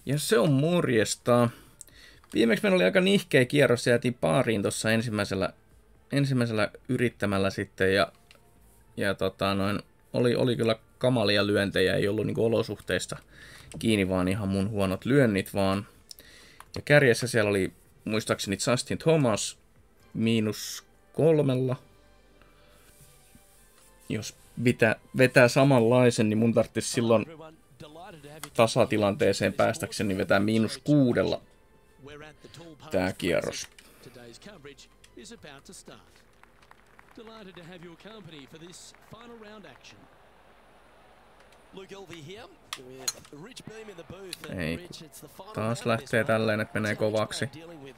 Ja se on morjesta. Viimeksi meillä oli aika nihkeä kierros ja jäätiin paariin tuossa ensimmäisellä yrittämällä sitten. Oli kyllä kamalia lyöntejä, ei ollut niinku olosuhteista kiinni, vaan ihan mun huonot lyönnit vaan. Ja kärjessä siellä oli muistaakseni Justin Thomas -3. Jos vetää samanlaisen, niin mun tarvitsisi silloin tasatilanteeseen päästäkseni vetää -6 tää kierros. Ei, taas lähtee tälleen, että menee kovaksi.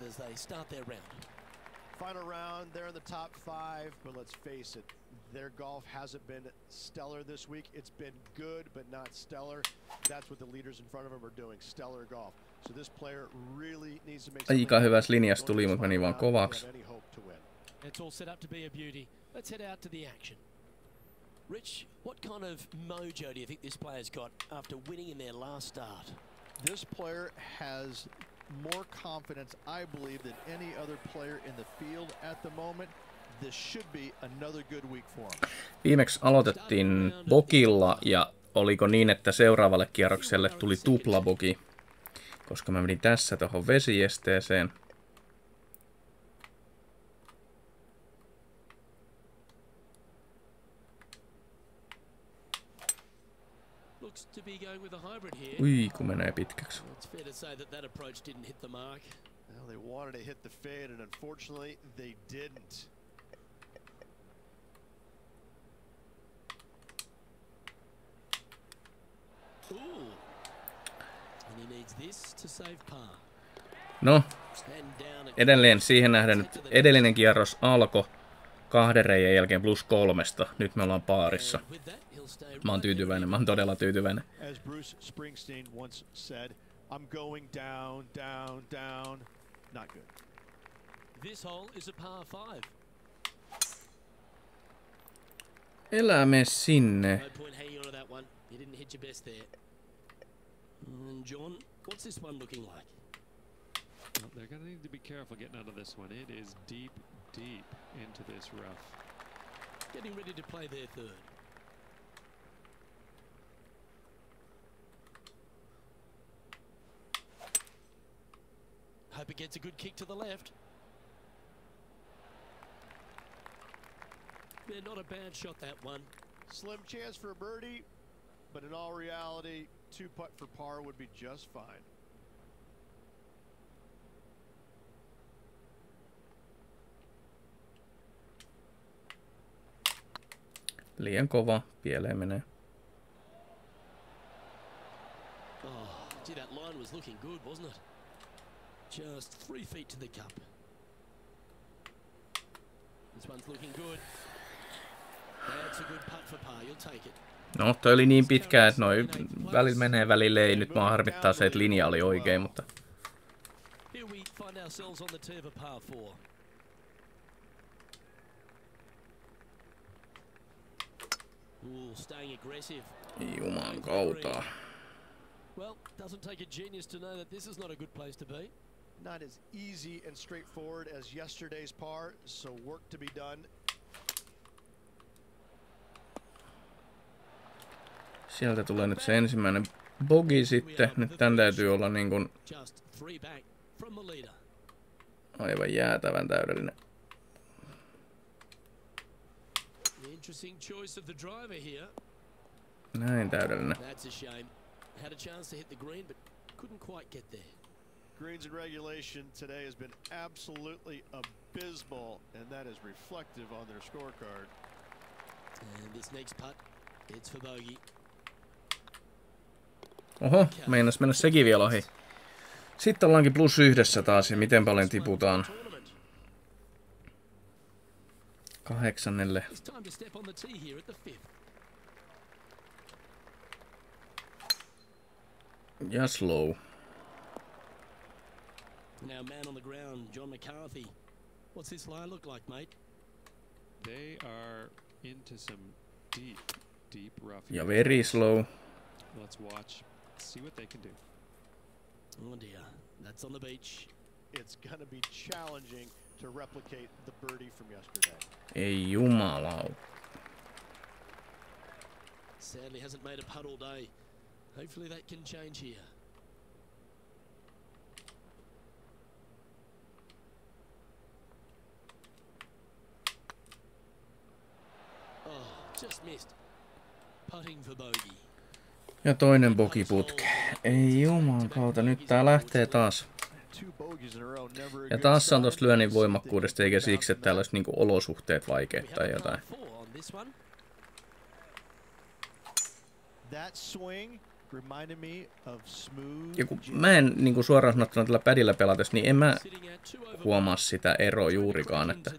Final round, they're in the top 5, but let's face it, their golf hasn't been stellar this week. It's been good, but not stellar. That's what the leaders in front of them are doing, stellar golf. So this player really needs to make aika hyvässä linjassa tuli, mutta meni vaan kovaksi. It's all set up to be a beauty. Let's head out to the action. Rich, what kind of mojo do you think this player's got after winning in their last start? This player has more confidence, I believe, than any other player in the field at the moment. This should be another good week for him. Viimeksi aloitettiin bogilla ja oliko niin, että seuraavalle kierrokselle tuli tuplabogi, koska mä menin tässä tuohon vesiesteeseen. Ui, kun menee pitkäksi. They wanted to hit the fade, and unfortunately, they didn't. No, edelleen siihen nähden, että edellinen kierros alkoi 2 reiän jälkeen +3. Nyt me ollaan paarissa. Mä oon tyytyväinen, mä oon todella tyytyväinen. As Bruce Springsteen once said, I'm going down, down, down. Not good. This hole is a par 5. Elää me sinne. No point hanging on to that one. You didn't hit your best there. John, what's this one looking like? Well, they're going to need to be careful getting out of this one. It is deep, deep into this rough. Getting ready to play their third. Hope it gets a good kick to the left. Yeah, not a bad shot, that one. Slim chance for a birdie, but in all reality, 2-putt for par would be just fine. Liian kova, pieleen menee. Oh, gee, that line was looking good, wasn't it? Just 3 feet to the cup. This one's looking good. That's a good putt for par. You'll take it. No, toi oli niin pitkään, että noi välillä menee, välillä ei. Nyt mua harmittaa se, että linja oli oikein, mutta... Here we find ourselves on the tee of a par 4. Ooh, staying aggressive. Juman kautta. Well, doesn't take a genius to know that this is not a good place to be. Not as easy and straightforward as yesterday's par, so work to be done. Sieltä tulee nyt se ensimmäinen bogi sitten. Nyt tän täytyy olla niin kuin aivan jäätävän täydellinen. Näin täydellinen. Greens in regulation today has been absolutely abysmal, and that is reflective on their scorecard. And this next putt, it's for bogey. Oho, meinas mennä sekin vielä ohi. Sitten ollaankin +1 taas, ja miten paljon tiputaan. 8. Ja slow. Now man on the ground, John McCarthy. What's this line look like, mate? They are into some deep, deep rough. Ja very slow. Let's watch. See what they can do. Oh dear, that's on the beach. It's gonna be challenging to replicate the birdie from yesterday. Ei jumalauta. Sadly hasn't made a putt all day. Hopefully that can change here. Oh, just missed. Putting for bogey. Ja toinen bogiputke. Ei jumalauta, nyt tää lähtee taas. Ja taas se on tosta lyönnin voimakkuudesta, eikä siksi, että täällä olisi niinku olosuhteet vaikeat tai jotain. Ja kun mä en niinku suoraan sanottuna tällä pädillä pelatessa, niin en mä huomaa sitä eroa juurikaan, että...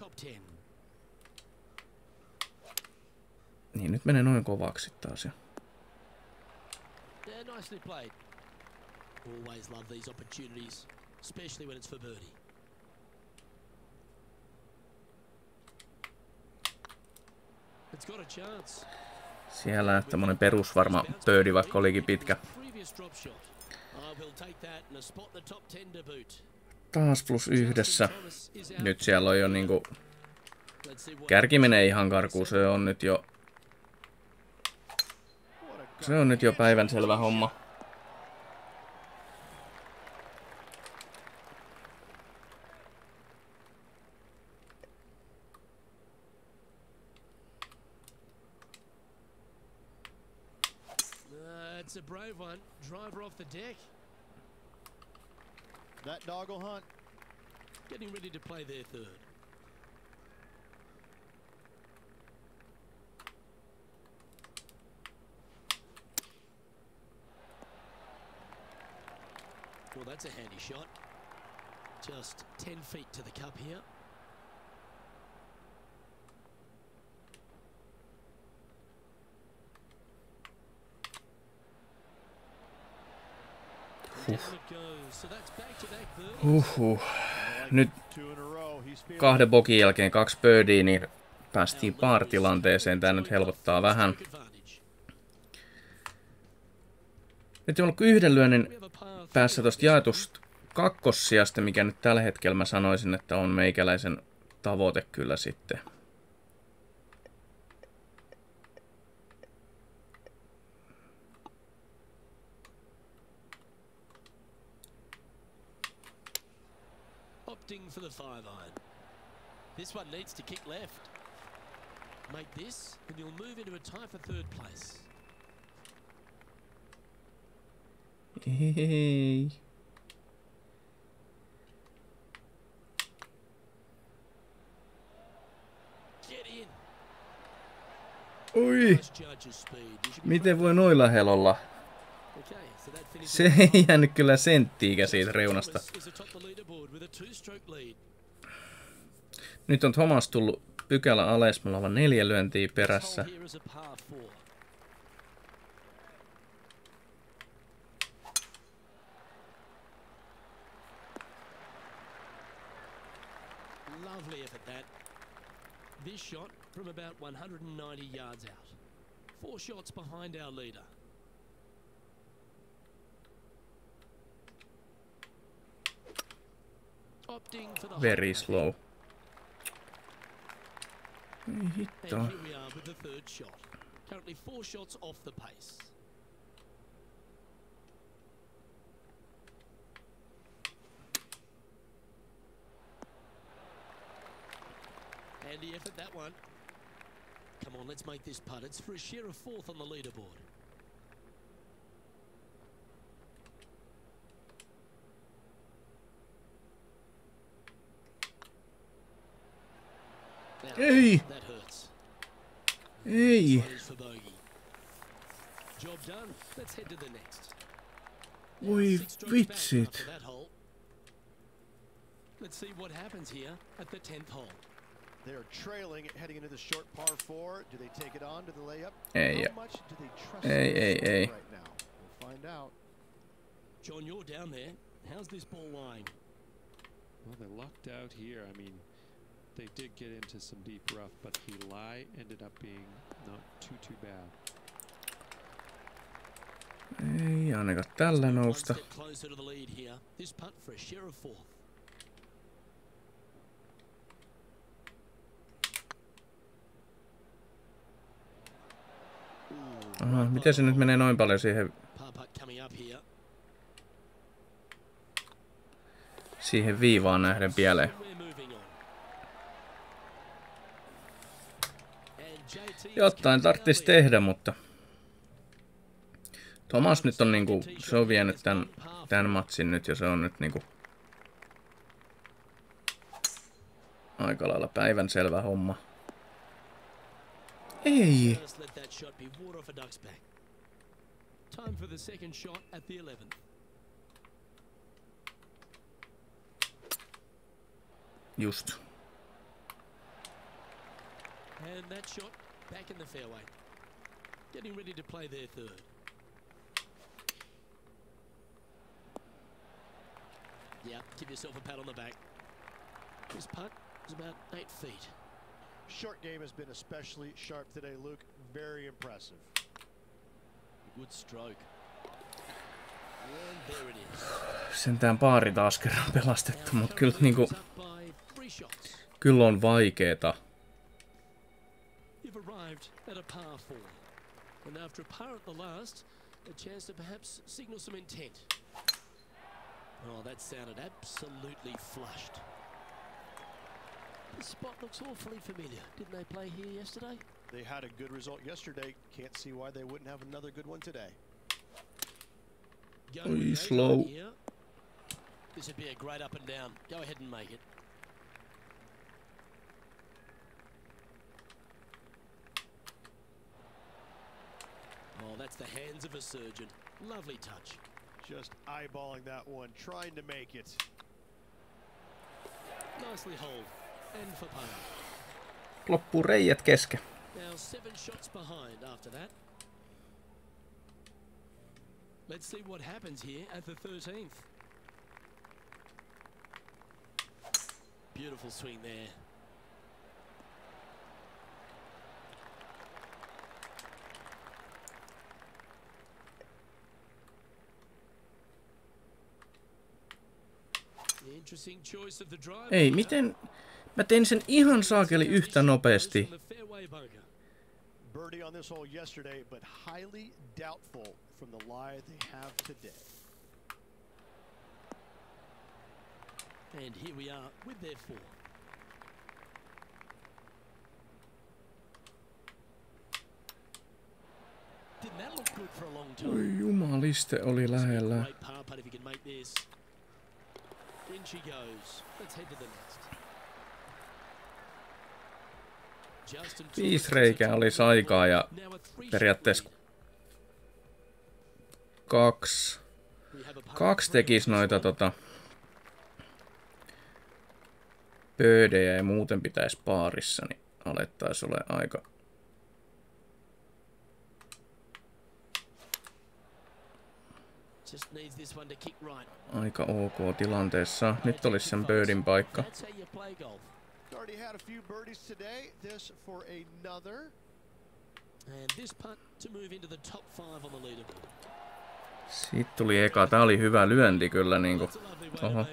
Niin, nyt menee noin kovaksi taas jo. Nicely played. Always love these opportunities, especially when it's for birdie. It's got a chance. Siellä tämmönen perusvarma birdie, vaikka olikin pitkä. Taas plus yhdessä. Nyt siellä on jo niinku... Kärki menee ihan karkuun, se on nyt jo... Se on nyt jo päivänselvä homma. It's a brave one. Driver off the deck. That doggle hunt. Getting ready to play their third. Well, that's a handy shot. Just 10 feet to the cup here. Nyt 2 bogin jälkeen 2 birdiä, niin päästiin par-tilanteeseen. Tää nyt helpottaa vähän. Nyt on ollut 1 lyönnin päässä tosta jaetusta kakkossijasta, mikä nyt tällä hetkellä mä sanoisin, että on meikäläisen tavoite kyllä sitten. Opting for the 5-iron. This one needs to kick left. Make this, and you'll move into a tie for 3rd place. Ei. Get in. Oi! Miten voi noilla helolla? Se ei jäänyt kyllä senttiikä siitä reunasta. Nyt on Thomas tullut pykälä alas, mulla on 4 lyöntiä perässä. Lovely effort that. This shot from about 190 yards out. 4 shots behind our leader. Very slow. Ei hitto. And here we are with the 3rd shot. Currently 4 shots off the pace. Handy effort, that one. Come on, let's make this putt. It's for a share of 4th on the leaderboard. Ei! Ei! Voi vitsit. Let's see what happens here at the 10th hole. They're trailing heading into the short par 4. Do they take it on to the layup? Ei. How much do they trust Ei. right now? We'll find out. John, you're down there. How's this ball lying? Well, they lucked out here. I mean, they did get into some deep rough, but the lie ended up being not too bad. Ei ainakaan tällä nousta. Aha, miten se nyt menee noin paljon siihen viivaan nähden pieleen? Jotain tarvitsisi tehdä, mutta Thomas nyt on niinku, se on vienyt tän matsin nyt ja se on nyt niinku aika lailla päivänselvä homma. Ei! Just. And that shot back in the fairway. Getting ready to play their third. Yeah, give yourself a pat on the back. This putt is about 8 feet. Short game has been especially sharp today, Luke. Very impressive. Good stroke. And there it is. Sentään paari taas kerran pelastettu, mutta kyllä niinku kyllä on vaikeeta. You've arrived at a par 4. And after a par at the last, a chance to perhaps signal some intent. Oh, that sounded absolutely flushed. The spot looks awfully familiar. Didn't they play here yesterday? They had a good result yesterday. Can't see why they wouldn't have another good one today. Oi, slow. This would be a great up and down. Go ahead and make it. Oh, that's the hands of a surgeon. Lovely touch. Just eyeballing that one, trying to make it. Nicely holed. And for par. Loppuu reijät kesken. Now 7 shots behind after that. Let's see what happens here at the 13th. Beautiful swing there. Interesting choice of the driver. Ei, miten? Mä tein sen ihan saakeli yhtä nopeasti. Birdie on this hole yesterday, but highly doubtful from the lie they have today. And here we are with their 4. Didn't that look good for a long time? Oi jumaliste, oli lähellä. Great par putt if he can make this. In she goes. Let's head to the next. 5 reikää olisi aikaa ja periaatteessa 2 tekisi noita birdejä ja muuten pitäisi paarissa, niin alettaisi olla aika ok tilanteessa. Nyt olisi sen birdin paikka. Already had a few birdies today. This for another. And this putt to move into the top 5 on the leaderboard. Siitä tuli eka. Tää oli hyvä lyönti kyllä niinku. Oho.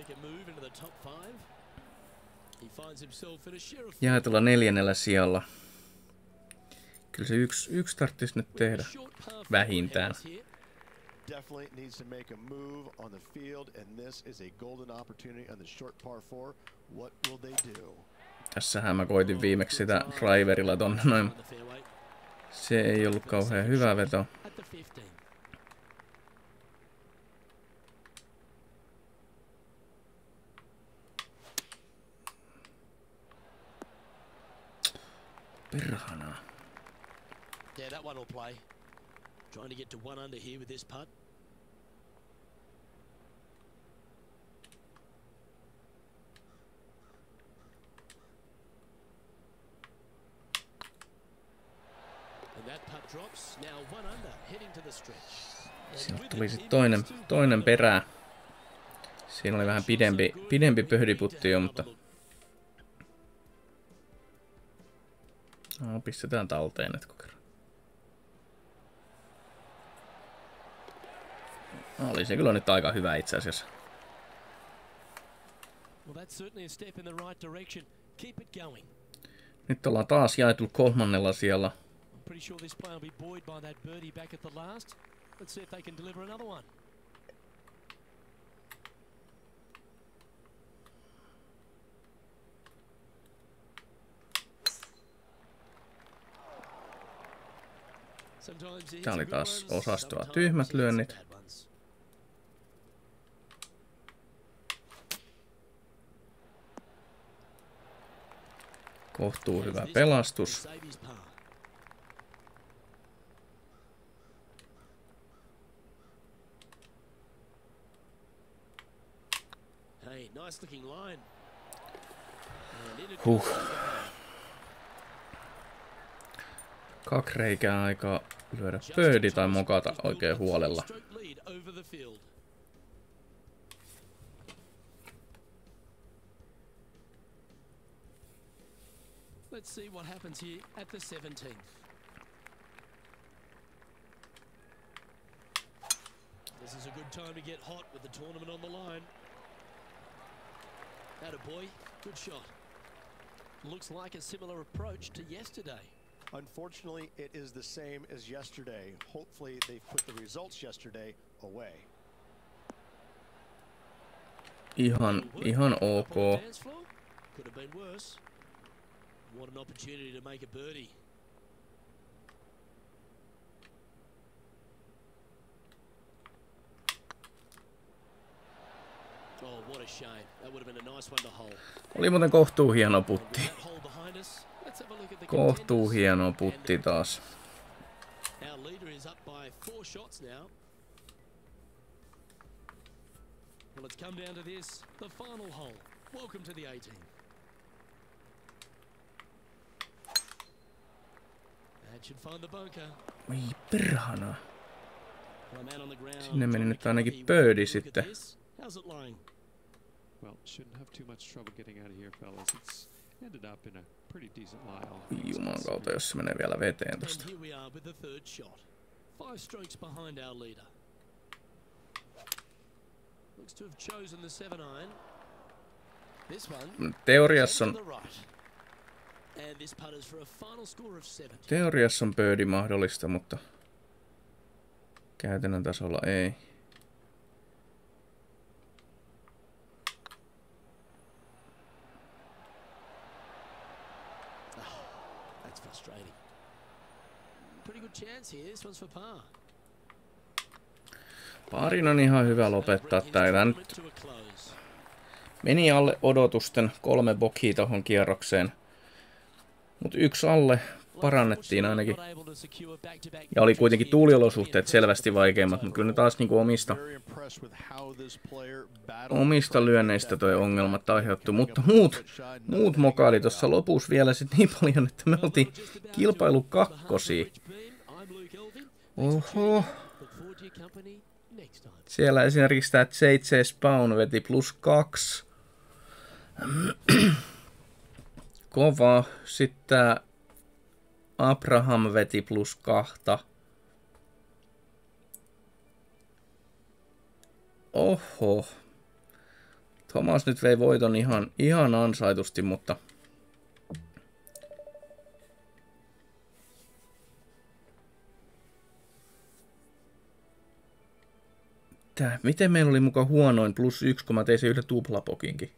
Jaetulla 4. sijalla. Kyllä se yksi tarvitsisi nyt tehdä. Vähintään. Definitely needs to make a move on the field, and this is a golden opportunity on the short par 4. What will they do? Tässähän mä koitin viimeksi sitä driverilla tonne noin. Se ei ollut kauhean hyvä veto. Perhana. Yeah, that one will play. Trying to get to 1 under here with this putt. And that putt drops. Now 1 under, heading to the stretch. Sieltä tuli sitten toinen perää. Siinä oli vähän pidempi pöhdiputti jo, mutta pistetään talteen nyt kerran. Oli se kyllä nyt aika hyvä itse asiassa. Well, that's certainly a step in the right direction. Keep it going. Nyt ollaan taas jaettu 3. sijalla. I'm pretty sure this player will be buoyed by that birdie back at the last. Let's see if they can deliver another one. Tää oli taas osastoa tyhmät lyönnit. Kohtuu hyvä pelastus. Huh. 2 reikää aikaa lyödä birdie tai mokata oikein huolella. Let's see what happens here at the 17th. This is a good time to get hot with the tournament on the line. Atta boy, good shot. Looks like a similar approach to yesterday. Unfortunately, it is the same as yesterday. Hopefully, they've put the results yesterday away. Ihan ok. Could have been worse. What an opportunity to make a birdie. Oh, what a shame. That would have been a nice one to hold. Oli muuten kohtuu hieno putti. Kohtuu hieno putti taas. Our leader is up by 4 shots now. Well, it's come down to this, the final hole. Welcome to the 18th. That should find the bunker. Oi perhana. Sinne meni nyt ainakin birdie sitten. How's it lying? Well, shouldn't have too much trouble getting out of here, fellas. It's ended up in a pretty decent lie. Juman kautta, jos se menee vielä veteen tosta. And here we are with the 3rd shot. 5 strokes behind our leader. Looks to have chosen the 7-iron. This one. Teoriassa on And this putters for a final score of 7. Teoriassa on birdie mahdollista, mutta käytännön tasolla ei. That's frustrating. Pretty good chance here. This one's for par. Parin on ihan hyvä lopettaa. Tää nyt meni alle odotusten 3 bogia tohon kierrokseen. Mutta 1 alle parannettiin ainakin. Ja oli kuitenkin tuuliolosuhteet selvästi vaikeimmat, mutta kyllä ne taas niinku omista lyönneistä toi ongelmat aiheuttui. Mutta muut mokaili tuossa lopussa vielä sit niin paljon, että me oltiin kilpailu 2. Oho. Siellä esimerkiksi tää JJ Spawn veti +2. Kova. Sitten tää Abraham veti +2. Oho. Thomas nyt vei voiton ihan ansaitusti, mutta miten meillä oli muka huonoin +1, kun mä tein se yhden tuplapokinkin?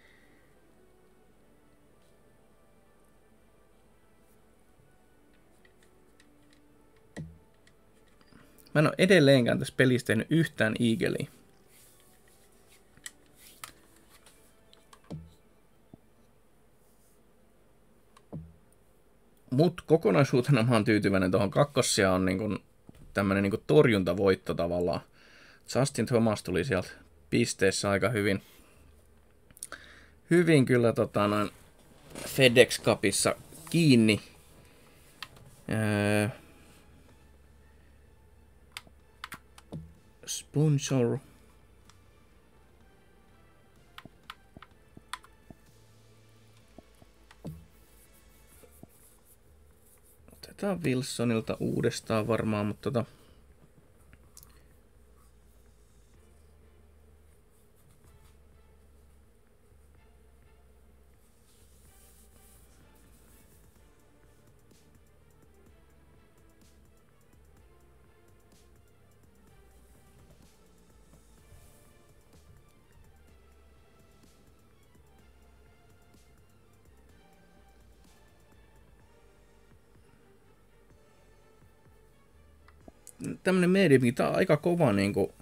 Mä en ole edelleenkään tässä pelissä tehnyt yhtään eagleä. Mut kokonaisuutena mä oon tyytyväinen tuohon 2. on niinku tämmönen niinku torjuntavoitto tavallaan. Justin Thomas tuli sieltä pisteissä aika hyvin. Hyvin kyllä FedEx Cupissa kiinni. Sponsor. Otetaan Wilsonilta uudestaan varmaan, mutta tämmönen medium, tää on aika kova niinku.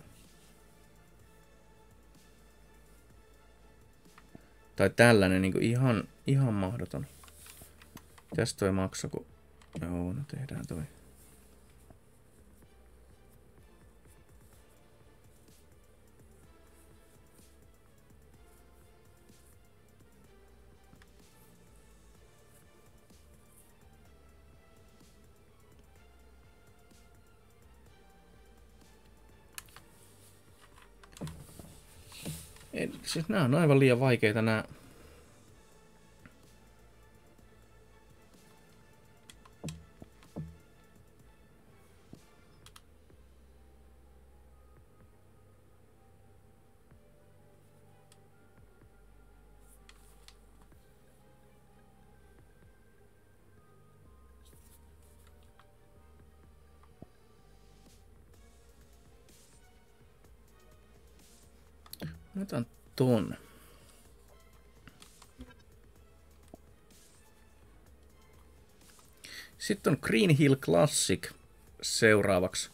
Tai tällainen niinku ihan mahdoton. Tästä toi maksaa, kun... Joo, no tehdään toi. Siis nää on aivan liian vaikeita nää. Otan ton. Sitten on Green Hill Classic seuraavaksi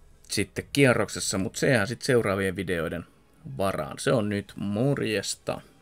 sitten kierroksessa, mutta sehän sitten seuraavien videoiden varaan. Se on nyt morjesta.